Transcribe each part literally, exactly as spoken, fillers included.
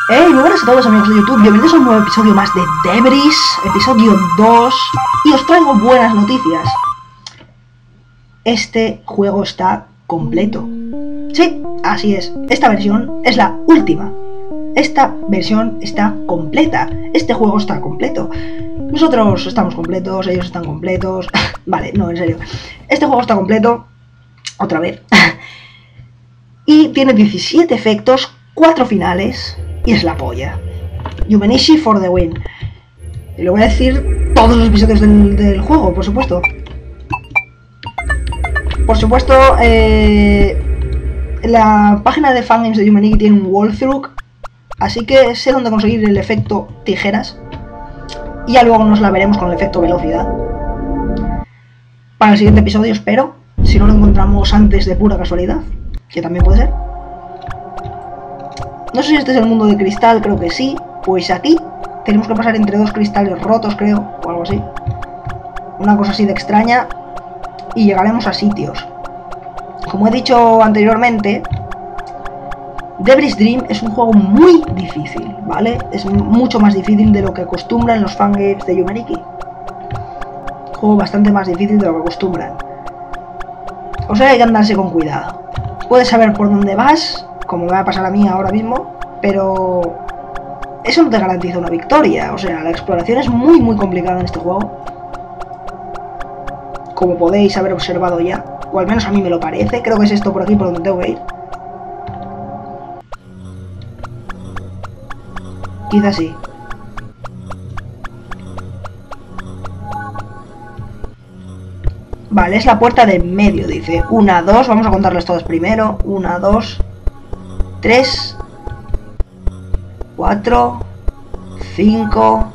Hey, muy buenas a todos amigos de YouTube, bienvenidos a un nuevo episodio más de Debris, episodio dos, y os traigo buenas noticias. Este juego está completo. Sí, así es, esta versión es la última. Esta versión está completa, este juego está completo. Nosotros estamos completos, ellos están completos. Vale, no, en serio. Este juego está completo, otra vez. Y tiene diecisiete efectos, cuatro finales. Y es la polla. Yumenishi for the win. Y lo voy a decir todos los episodios del, del juego, por supuesto. Por supuesto, eh, la página de fangames de Yumeniki tiene un walkthrough, así que sé dónde conseguir el efecto tijeras. Y ya luego nos la veremos con el efecto velocidad. Para el siguiente episodio, espero. Si no lo encontramos antes de pura casualidad, que también puede ser. No sé si este es el mundo de cristal, creo que sí. Pues aquí tenemos que pasar entre dos cristales rotos, creo, o algo así. Una cosa así de extraña. Y llegaremos a sitios. Como he dicho anteriormente, Debris Dream es un juego muy difícil, ¿vale? Es mucho más difícil de lo que acostumbran los fangames de Yumeniki. Juego bastante más difícil de lo que acostumbran. O sea, hay que andarse con cuidado. Puedes saber por dónde vas, como me va a pasar a mí ahora mismo, pero eso no te garantiza una victoria. O sea, la exploración es muy muy complicada en este juego, como podéis haber observado ya, o al menos a mí me lo parece. Creo que es esto por aquí por donde tengo que ir. Quizás sí. Vale, es la puerta de en medio, dice. Una, dos, vamos a contarlas todas primero. Una, dos, tres, cuatro, cinco,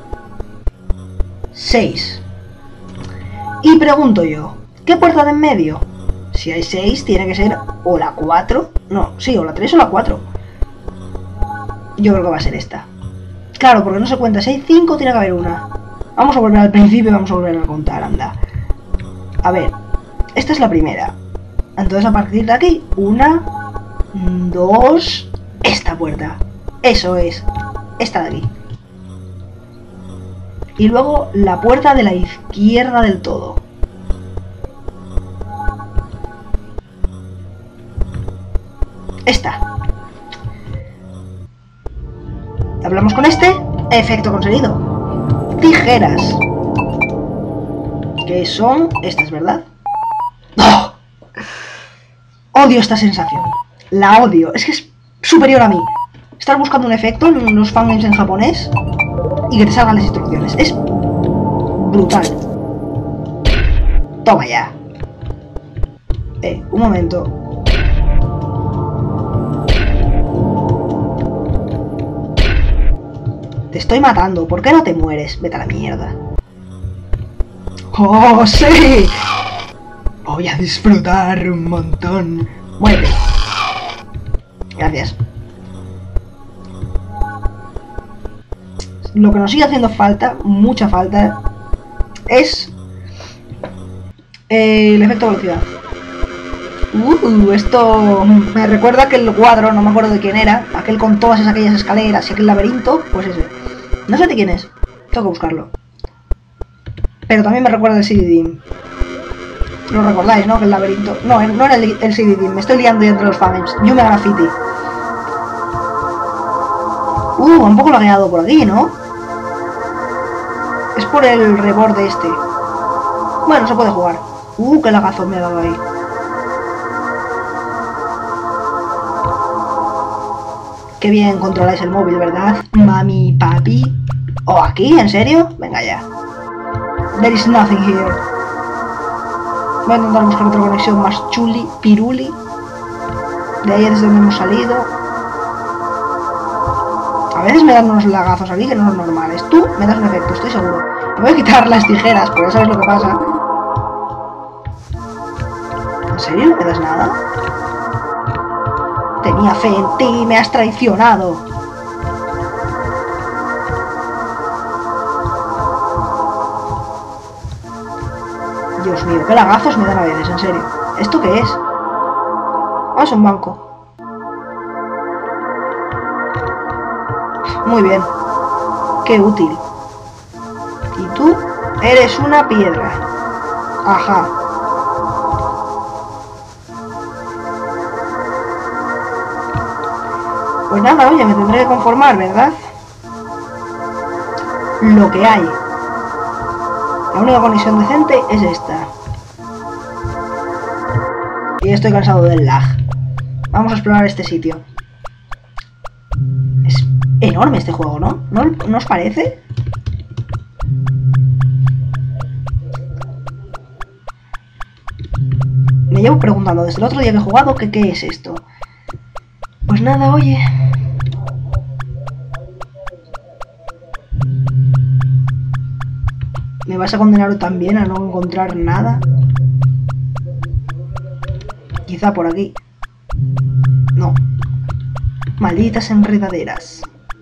seis. Y pregunto yo, ¿qué puerta de en medio? Si hay seis, tiene que ser o la cuatro. No, sí, o la tres o la cuatro. Yo creo que va a ser esta. Claro, porque no se cuenta. Si hay cinco, tiene que haber una. Vamos a volver al principio y vamos a volver a contar, anda. A ver, esta es la primera. Entonces a partir de aquí, una, dos, esta puerta. Eso es, esta de aquí. Y luego la puerta de la izquierda del todo. Esta. Hablamos con este. Efecto conseguido. Tijeras. Que son estas, ¿verdad? ¡Oh! Odio esta sensación. La odio. Es que es superior a mí. Estar buscando un efecto en los fangames en japonés y que te salgan las instrucciones. Es brutal. Toma ya. Eh, un momento. Te estoy matando. ¿Por qué no te mueres? Vete a la mierda. ¡Oh, sí! Voy a disfrutar un montón. Muérete. Gracias. Lo que nos sigue haciendo falta, mucha falta, es eh, el efecto velocidad. Uh, esto me recuerda que el cuadro, no me acuerdo de quién era, aquel con todas esas, aquellas escaleras y aquel laberinto, pues ese. No sé de quién es, tengo que buscarlo. Pero también me recuerda el C D D. Lo recordáis, ¿no? Que el laberinto... No, no era el, el C D D, me estoy liando ya entre los fangames. Yume Graffiti. Uh, un poco lagueado por aquí, ¿no? Es por el reborde este. Bueno, se puede jugar. Uh, qué lagazo me ha dado ahí. Qué bien controláis el móvil, ¿verdad? Mami, papi. ¿O aquí? ¿En serio? Venga ya. There is nothing here. Voy a intentar buscar otra conexión más chuli, piruli. De ahí es desde donde hemos salido. A veces me dan unos lagazos aquí que no son normales. Tú me das un efecto, estoy seguro. Me voy a quitar las tijeras, porque sabes lo que pasa. ¿En serio no me das nada? Tenía fe en ti, me has traicionado. Dios mío, qué lagazos me dan a veces, en serio. ¿Esto qué es? Ah, es un banco. Muy bien. Qué útil. Y tú eres una piedra. Ajá. Pues nada, oye, me tendré que conformar, ¿verdad? Lo que hay. La única conexión decente es esta. Y estoy cansado del lag. Vamos a explorar este sitio. Es enorme este juego, ¿no? ¿No, ¿no os parece? Me llevo preguntando desde el otro día que he jugado que qué es esto. Pues nada, oye. ¿Me vas a condenar también a no encontrar nada? Quizá por aquí. No. Malditas enredaderas.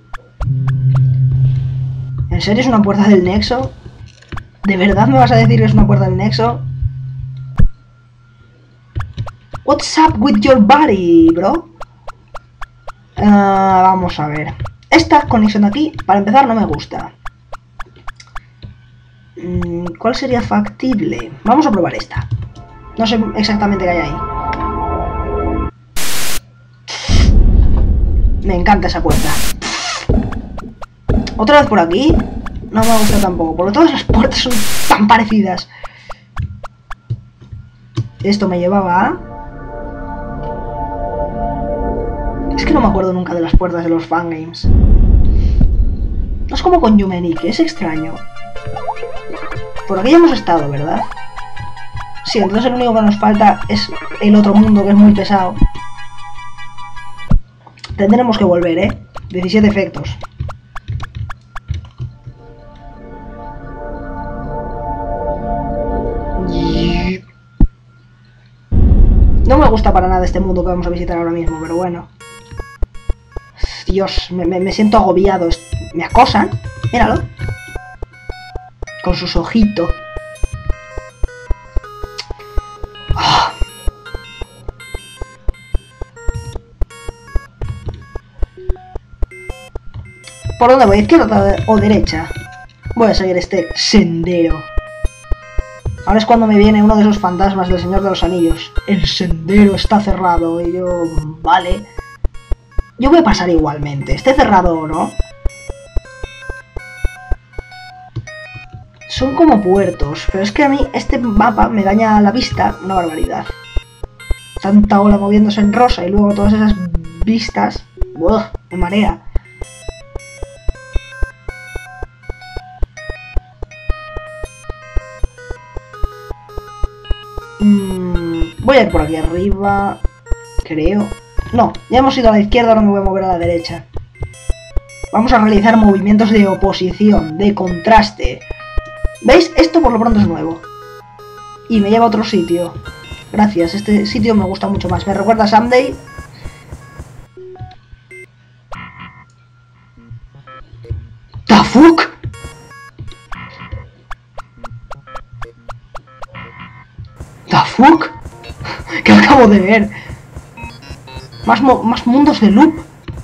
¿En serio es una puerta del nexo? ¿De verdad me vas a decir que es una puerta del nexo? What's up with your body, bro? Uh, vamos a ver. Esta conexión de aquí, para empezar, no me gusta. ¿Cuál sería factible? Vamos a probar esta. No sé exactamente qué hay ahí. Me encanta esa puerta. ¿Otra vez por aquí? No me gusta tampoco, porque todas las puertas son tan parecidas. Esto me llevaba a... Es que no me acuerdo nunca de las puertas de los fangames. No es como con Yumeniki, es extraño. Por aquí ya hemos estado, ¿verdad? Sí, entonces el único que nos falta es el otro mundo, que es muy pesado. Tendremos que volver, ¿eh? diecisiete efectos. No me gusta para nada este mundo que vamos a visitar ahora mismo, pero bueno. Dios, me, me, me siento agobiado. Me acosan. Míralo. Con sus ojitos. Oh. ¿Por dónde voy? ¿Izquierda o derecha? Voy a seguir este sendero. Ahora es cuando me viene uno de esos fantasmas del Señor de los Anillos. El sendero está cerrado. Y yo... Vale. Yo voy a pasar igualmente. Esté cerrado o no. Son como puertos. Pero es que a mí este mapa me daña la vista. Una barbaridad. Tanta ola moviéndose en rosa y luego todas esas vistas. ¡Ugh! Me marea. Voy a ir por aquí arriba, creo. No, ya hemos ido a la izquierda, ahora me voy a mover a la derecha. Vamos a realizar movimientos de oposición, de contraste. ¿Veis? Esto por lo pronto es nuevo. Y me lleva a otro sitio. Gracias, este sitio me gusta mucho más. Me recuerda a Someday. ¿The fuck? ¿The fuck? ¿Qué acabo de ver? Más, más mundos de loop.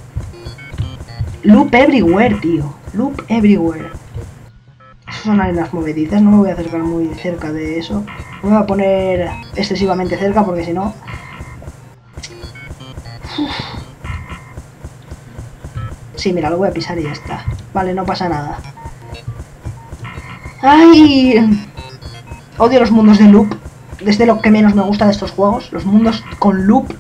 Loop everywhere, tío. Loop everywhere. Eso son arenas movedizas. No me voy a acercar muy cerca de eso. Me voy a poner excesivamente cerca porque si no... Uf. Sí, mira, lo voy a pisar y ya está. Vale, no pasa nada. ¡Ay! Odio los mundos de loop. Desde lo que menos me gusta de estos juegos, los mundos con loop.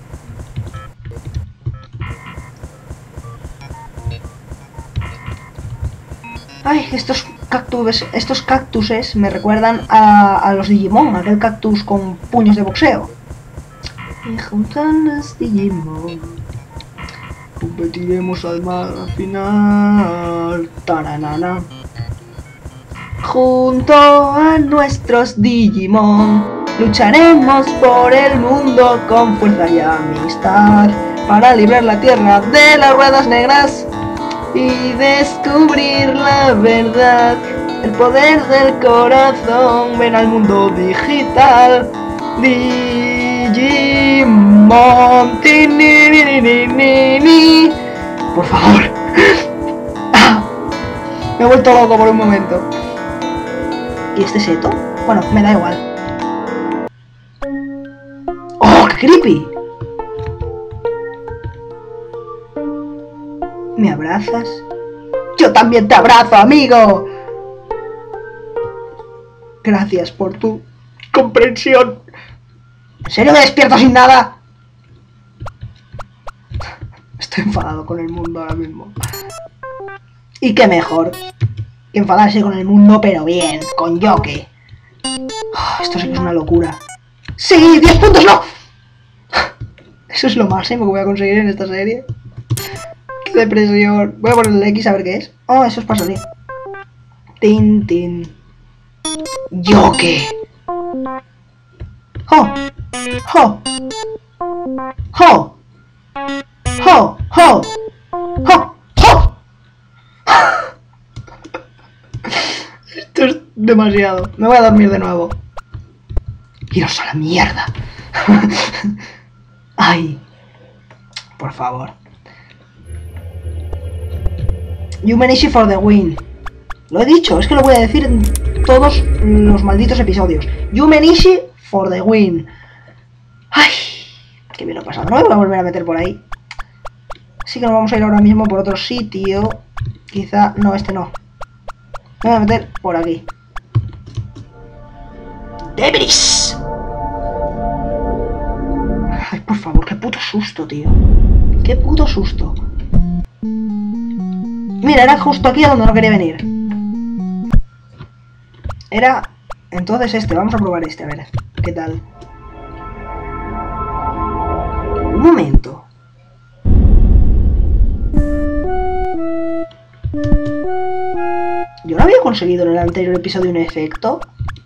Ay, estos cactus, estos cactuses me recuerdan a, a los Digimon, aquel cactus con puños de boxeo. Y juntan los Digimon, competiremos al mar al final. Taranana. Junto a nuestros Digimon lucharemos por el mundo con fuerza y amistad para librar la tierra de las ruedas negras y descubrir la verdad. El poder del corazón, ven al mundo digital. Digimon. Por favor. Me he vuelto loco por un momento. ¿Y este seto? Bueno, me da igual. ¡Oh, qué creepy! ¿Me abrazas? ¡Yo también te abrazo, amigo! Gracias por tu comprensión. ¿En serio me despierto sin nada? Estoy enfadado con el mundo ahora mismo. Y qué mejor que enfadarse con el mundo, pero bien, con Yoke. Oh, esto sí que es una locura. ¡Sí! ¡diez puntos! ¡No! Eso es lo máximo que voy a conseguir en esta serie. ¡Qué depresión! Voy a ponerle X a ver qué es. Oh, eso es para salir. Tin, tin. Yoke. ¡Oh! ¡Oh! ¡Oh! ¡Oh! ¡Oh! ¡Oh! ¡Oh! Esto es demasiado. Me voy a dormir de nuevo. Iros a la mierda. Ay. Por favor. Humanishi for the win. Lo he dicho, es que lo voy a decir en todos los malditos episodios. Humanishi for the win. Ay. Qué bien lo he pasado. No me voy a volver a meter por ahí. Así que nos vamos a ir ahora mismo por otro sitio. Quizá... No, este no. Me voy a meter por aquí. ¡Debris! Ay, por favor, qué puto susto, tío. Qué puto susto. Mira, era justo aquí a donde no quería venir. Era... Entonces este, vamos a probar este, a ver. ¿Qué tal? Un momento. Yo no había conseguido en el anterior episodio un efecto.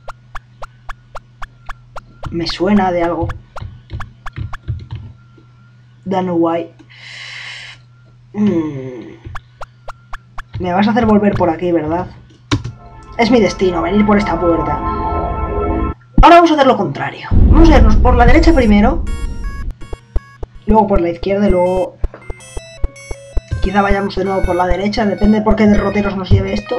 Me suena de algo. Don't know why. Mm. Me vas a hacer volver por aquí, ¿verdad? Es mi destino, venir por esta puerta. Ahora vamos a hacer lo contrario. Vamos a irnos por la derecha primero. Luego por la izquierda y luego... Quizá vayamos de nuevo por la derecha. Depende de por qué derroteros nos lleve esto.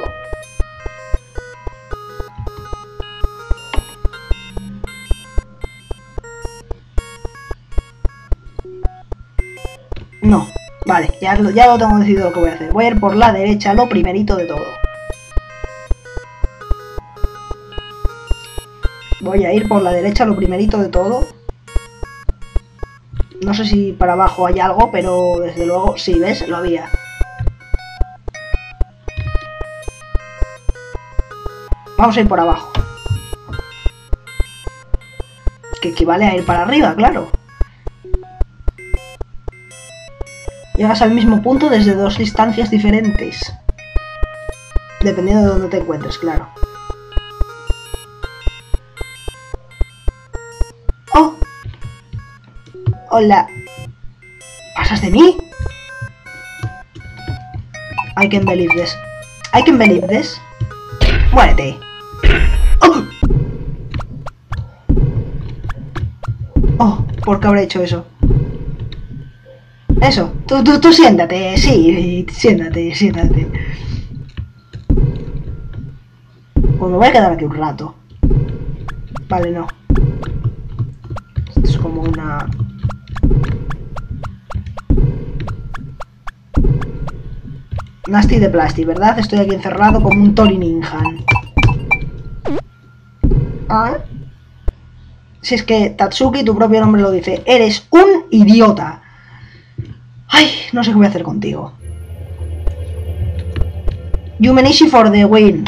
No, vale, ya lo, ya lo tengo decidido lo que voy a hacer. Voy a ir por la derecha, lo primerito de todo. Voy a ir por la derecha, lo primerito de todo. No sé si para abajo hay algo, pero desde luego, sí, ¿ves? Lo había. Vamos a ir por abajo. Que equivale a ir para arriba, claro. Llegas al mismo punto desde dos distancias diferentes. Dependiendo de dónde te encuentres, claro. ¡Oh! ¡Hola! ¿Pasas de mí? I can believe this. I can believe this. Muérete. ¡Oh! ¡Oh! ¿Por qué habré hecho eso? Eso, tú, tú, tú siéntate, sí, siéntate, siéntate. Pues me voy a quedar aquí un rato. Vale, no. Esto es como una... Nasty de plástico, ¿verdad? Estoy aquí encerrado como un Tori Ninjan. ¿Ah? Si es que Tatsuki, tu propio nombre lo dice. Eres un idiota. Ay, no sé qué voy a hacer contigo. Humanishi for the win.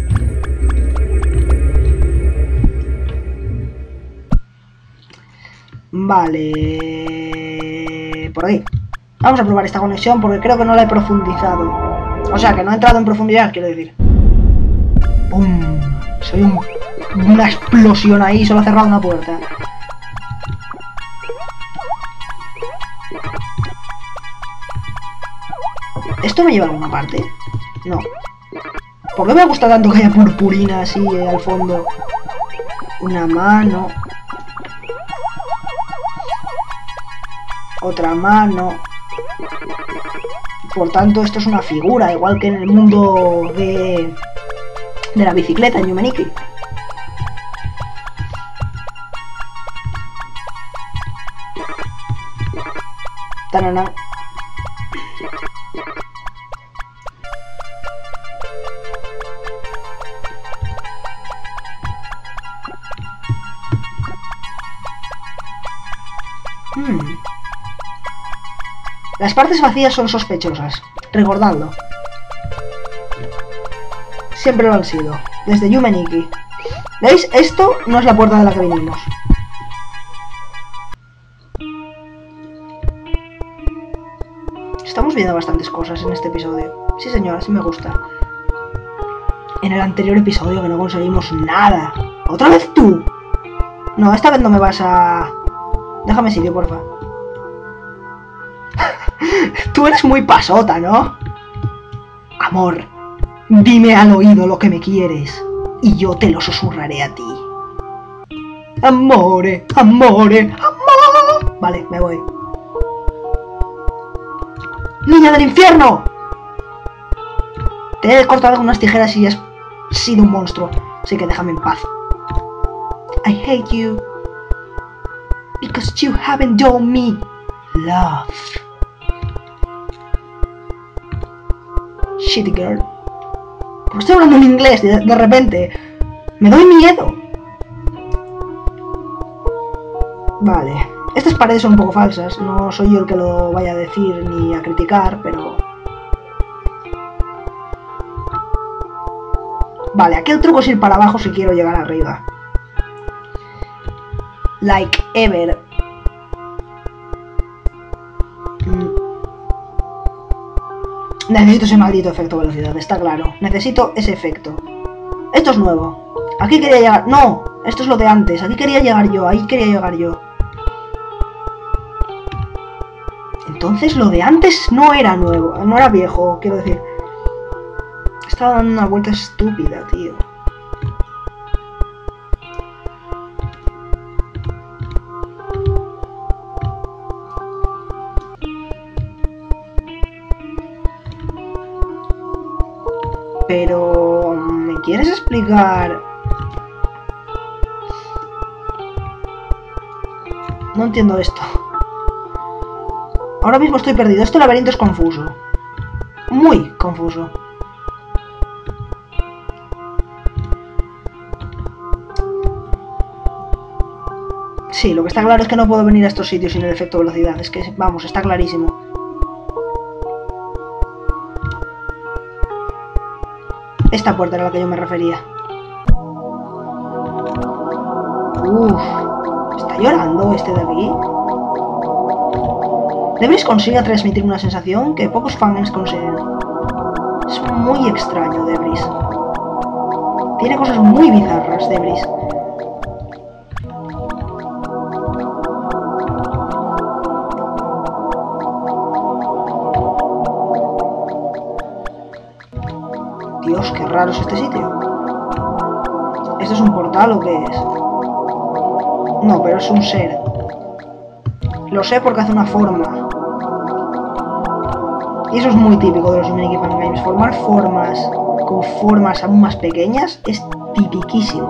Vale... Por ahí. Vamos a probar esta conexión porque creo que no la he profundizado. O sea, que no he entrado en profundidad, quiero decir. ¡Pum! Soy un, una explosión ahí, solo ha cerrado una puerta. ¿Esto me lleva a alguna parte? No. ¿Por qué me gusta tanto que haya purpurina así eh, al fondo? Una mano. Otra mano. Por tanto, esto es una figura, igual que en el mundo de, de la bicicleta en Yume Nikki. Tanana. Hmm. Las partes vacías son sospechosas, recordadlo. Siempre lo han sido, desde Yume Nikki. ¿Veis? Esto no es la puerta de la que vinimos. Estamos viendo bastantes cosas en este episodio. Sí señora, sí me gusta. En el anterior episodio que no conseguimos nada. ¿Otra vez tú? No, esta vez no me vas a... Déjame sitio, porfa. Tú eres muy pasota, ¿no? Amor, dime al oído lo que me quieres y yo te lo susurraré a ti. Amore, amore, amor. Vale, me voy. ¡Niña del infierno! Te he cortado con unas tijeras y has sido un monstruo, así que déjame en paz. I hate you because you haven't done me love. Shitty girl. ¿Por qué estoy hablando en inglés de, de repente? Me doy miedo. Vale. Estas paredes son un poco falsas. No soy yo el que lo vaya a decir ni a criticar, pero... Vale, aquí el truco es ir para abajo si quiero llegar arriba. Like ever. Necesito ese maldito efecto velocidad, está claro. Necesito ese efecto. Esto es nuevo. Aquí quería llegar... No, esto es lo de antes. Aquí quería llegar yo, ahí quería llegar yo. Entonces lo de antes no era nuevo, no era viejo, quiero decir. Estaba dando una vuelta estúpida, tío. Pero... ¿me quieres explicar? No entiendo esto. Ahora mismo estoy perdido. Este laberinto es confuso. Muy confuso. Sí, lo que está claro es que no puedo venir a estos sitios sin el efecto velocidad. Es que, vamos, está clarísimo. Esta puerta era a la que yo me refería. Uff. ¿Está llorando este de aquí? Debris consigue transmitir una sensación que pocos fans consiguen. Es muy extraño, Debris. Tiene cosas muy bizarras, Debris. Dios, qué raro es este sitio. ¿Esto es un portal o qué es? No, pero es un ser. Lo sé porque hace una forma. Y eso es muy típico de los Yume Nikki Fan Games. Formar formas con formas aún más pequeñas es tipiquísimo.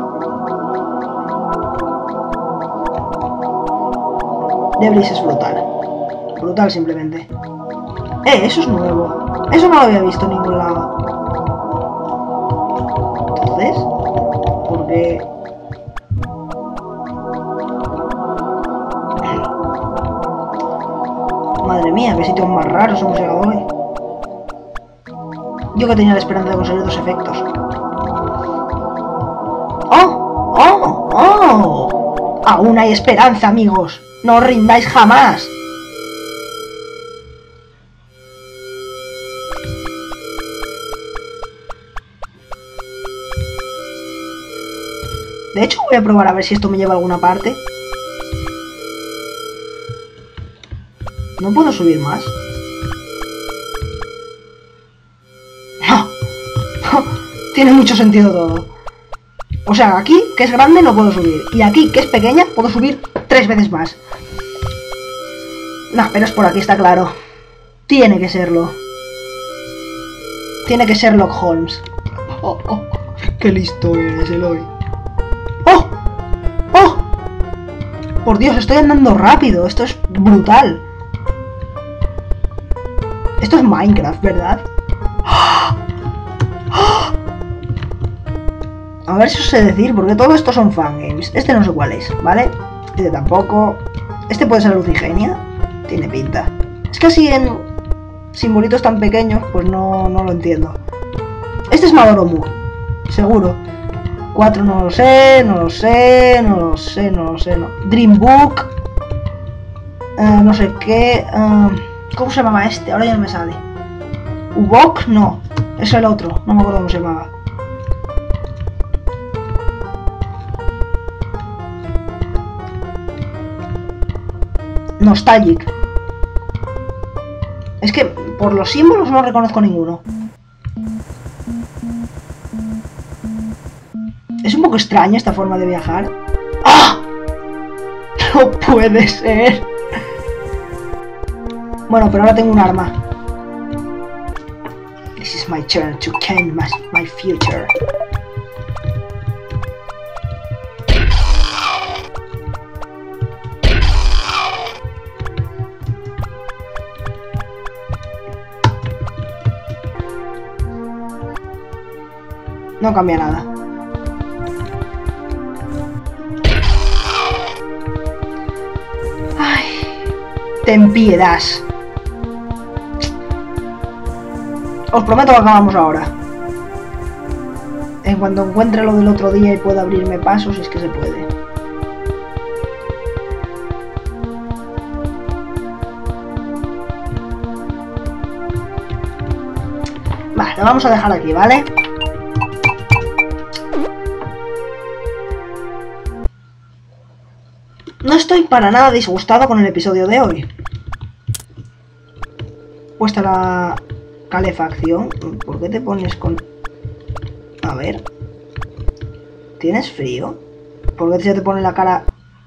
Debris es brutal. Brutal simplemente. Eh, eso es nuevo. Eso no lo había visto en ningún lado. Entonces, ¿por qué? Madre mía, qué sitios más raros hemos llegado hoy. Yo que tenía la esperanza de conseguir dos efectos. ¡Oh! ¡Oh! ¡Oh! Aún hay esperanza, amigos. No os rindáis jamás. De hecho, voy a probar a ver si esto me lleva a alguna parte. ¿No puedo subir más? ¡No! Tiene mucho sentido todo. O sea, aquí, que es grande, no puedo subir. Y aquí, que es pequeña, puedo subir tres veces más. No, pero es por aquí, está claro. Tiene que serlo. Tiene que ser Sherlock Holmes. Oh, oh, qué listo eres, Eloy. ¡Oh! ¡Oh! Por Dios, estoy andando rápido. Esto es brutal. Esto es Minecraft, ¿verdad? A ver si os sé decir, porque todo esto son fangames. Este no sé cuál es, ¿vale? Este tampoco. Este puede ser Lucigenia. Tiene pinta. Es que así en simbolitos tan pequeños, pues no, no lo entiendo. Este es Madoromu, seguro. cuatro no lo sé, no lo sé, no lo sé, no lo sé, no. Dreambook. Uh, no sé qué. Uh, ¿Cómo se llamaba este? Ahora ya no me sale. Ubok, no. Es el otro, no me acuerdo cómo se llamaba. Nostalgic. Es que por los símbolos no reconozco ninguno. Es un poco extraña esta forma de viajar. ¡Ah! No puede ser. Bueno, pero ahora tengo un arma. This is my turn to claim my, my future. No cambia nada. Ay, ten piedad. Os prometo que acabamos ahora. En cuanto encuentre lo del otro día y pueda abrirme paso, si es que se puede. Vale, lo vamos a dejar aquí, ¿vale? No estoy para nada disgustado con el episodio de hoy. Puesta la calefacción. ¿Por qué te pones con...? A ver. ¿Tienes frío? ¿Por qué se te pone la cara...?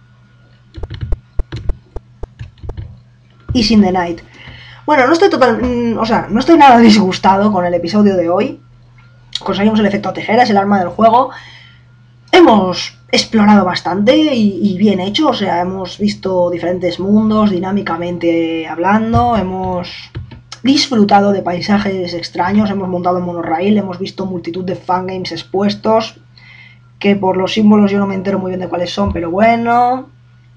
Is in the night. Bueno, no estoy total... O sea, no estoy nada disgustado con el episodio de hoy. Conseguimos el efecto tijeras, el arma del juego. Hemos explorado bastante y, y bien hecho, o sea, hemos visto diferentes mundos dinámicamente hablando, hemos disfrutado de paisajes extraños, hemos montado en monorail, hemos visto multitud de fangames expuestos, que por los símbolos yo no me entero muy bien de cuáles son, pero bueno.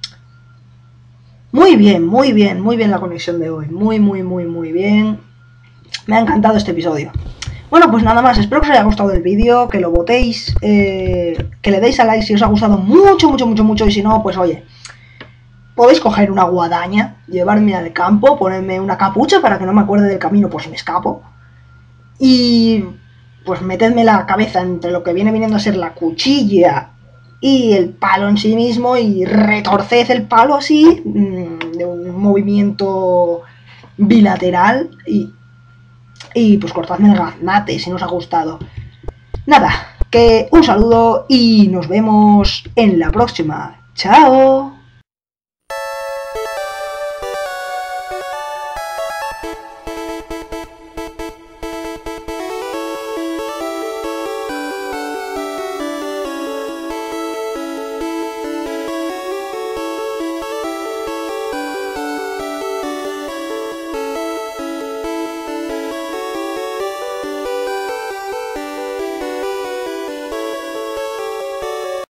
Muy bien, muy bien, muy bien la conexión de hoy, muy, muy, muy, muy bien. Me ha encantado este episodio. Bueno, pues nada más, espero que os haya gustado el vídeo, que lo votéis, eh, que le deis a like si os ha gustado mucho, mucho, mucho, mucho, y si no, pues oye, podéis coger una guadaña, llevarme al campo, ponerme una capucha para que no me acuerde del camino por si me escapo, y pues metedme la cabeza entre lo que viene viniendo a ser la cuchilla y el palo en sí mismo y retorced el palo así, de un movimiento bilateral y... Y pues cortadme el gaznate si no os ha gustado. Nada, que un saludo y nos vemos en la próxima. ¡Chao!